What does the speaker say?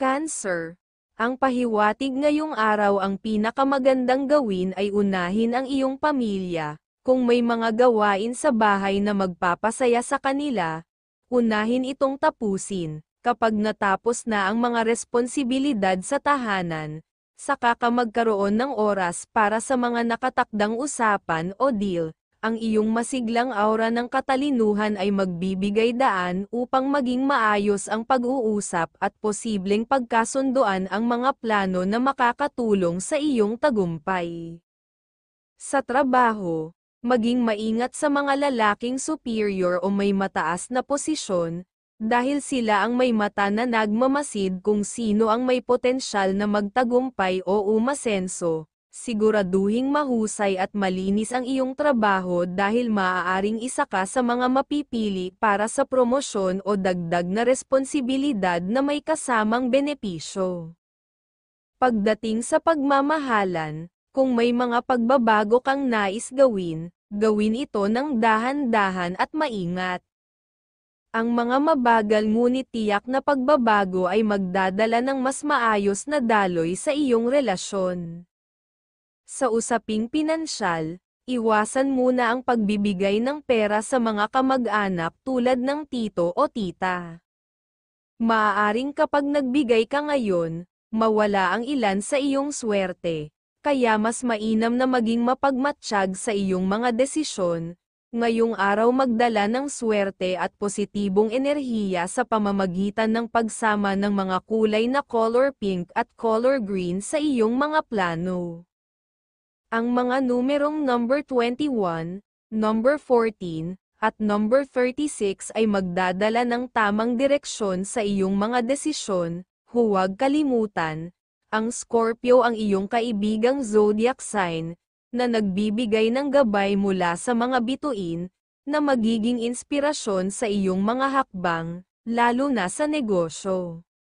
Cancer. Ang pahiwatig ngayong araw, ang pinakamagandang gawin ay unahin ang iyong pamilya. Kung may mga gawain sa bahay na magpapasaya sa kanila, unahin itong tapusin. Kapag natapos na ang mga responsibilidad sa tahanan, saka ka magkaroon ng oras para sa mga nakatakdang usapan o deal. Ang iyong masiglang aura ng katalinuhan ay magbibigay daan upang maging maayos ang pag-uusap at posibleng pagkasunduan ang mga plano na makakatulong sa iyong tagumpay. Sa trabaho, maging maingat sa mga lalaking superior o may mataas na posisyon, dahil sila ang may mata na nagmamasid kung sino ang may potensyal na magtagumpay o umasenso. Siguraduhing mahusay at malinis ang iyong trabaho dahil maaaring isa ka sa mga mapipili para sa promosyon o dagdag na responsibilidad na may kasamang benepisyo. Pagdating sa pagmamahalan, kung may mga pagbabago kang nais gawin, gawin ito ng dahan-dahan at maingat. Ang mga mabagal ngunit tiyak na pagbabago ay magdadala ng mas maayos na daloy sa iyong relasyon. Sa usaping pinansyal, iwasan muna ang pagbibigay ng pera sa mga kamag-anak tulad ng tito o tita. Maaaring kapag nagbigay ka ngayon, mawala ang ilan sa iyong swerte, kaya mas mainam na maging mapagmatsyag sa iyong mga desisyon. Ngayong araw magdala ng swerte at positibong enerhiya sa pamamagitan ng pagsama ng mga kulay na color pink at color green sa iyong mga plano. Ang mga numerong number 21, number 14, at number 36 ay magdadala ng tamang direksyon sa iyong mga desisyon. Huwag kalimutan, ang Scorpio ang iyong kaibigang zodiac sign, na nagbibigay ng gabay mula sa mga bituin, na magiging inspirasyon sa iyong mga hakbang, lalo na sa negosyo.